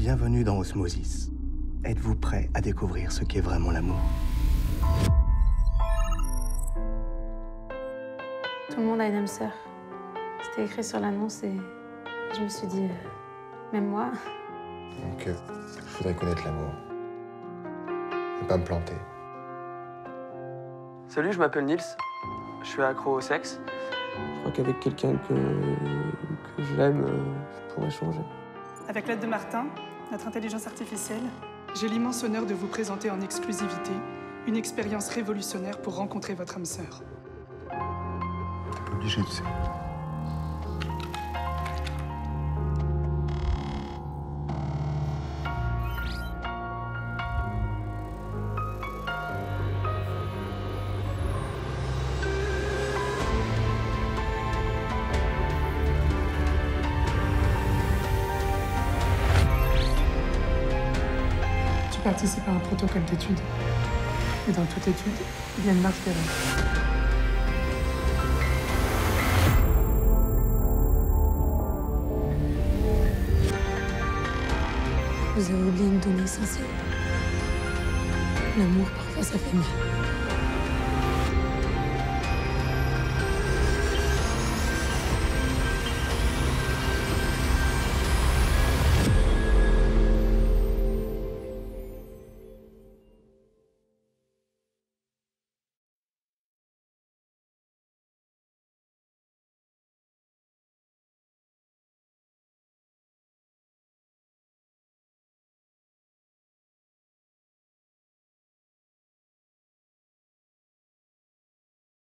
Bienvenue dans Osmosis. Êtes-vous prêt à découvrir ce qu'est vraiment l'amour? Tout le monde a une ame-soeur. C'était écrit sur l'annonce et je me suis dit, même moi. Donc, je voudrais connaître l'amour. Ne pas me planter. Salut, je m'appelle Nils. Je suis accro au sexe. Je crois qu'avec quelqu'un que j'aime, je pourrais changer. Avec l'aide de Martin, notre intelligence artificielle, j'ai l'immense honneur de vous présenter en exclusivité une expérience révolutionnaire pour rencontrer votre âme-sœur. T'es pas obligé, tu sais. Tu participes à un protocole d'étude. Et dans toute étude, il y a une marge d'erreur. Vous avez oublié une donnée essentielle. L'amour, parfois, ça fait mal.